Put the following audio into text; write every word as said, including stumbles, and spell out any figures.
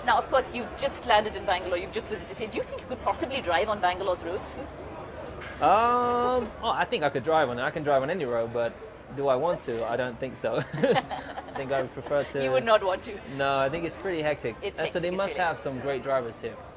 Now, of course, you've just landed in Bangalore, you've just visited here. Do you think you could possibly drive on Bangalore's roads? Um, oh, I think I could drive on it. I can drive on any road, but do I want to? I don't think so. I think I would prefer to... You would not want to? No, I think it's pretty hectic. It's and hectic, so they it's must really. have some great drivers here.